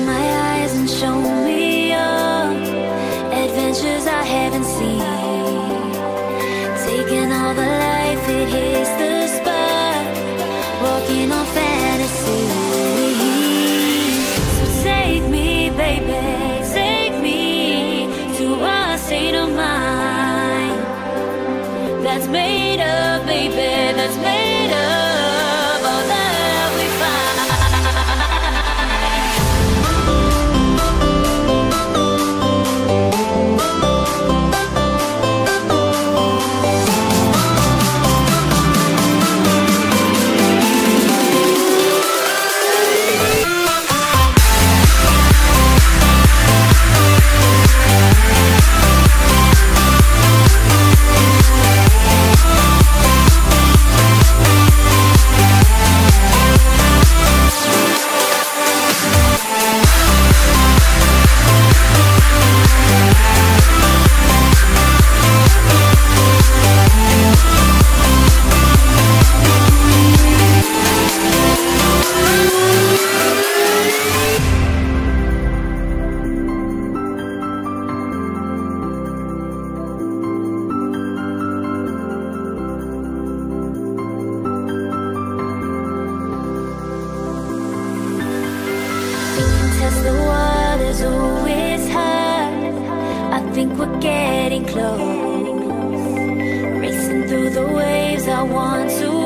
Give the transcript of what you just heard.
my eyes and show me your adventures I haven't seen. Taking all the life, it hits the spot, walking on fantasy. So take me, baby, take me to a state of mind that's made up, baby, that's made up all that we find. The water's always high. I think we're getting close. Racing through the waves, I want to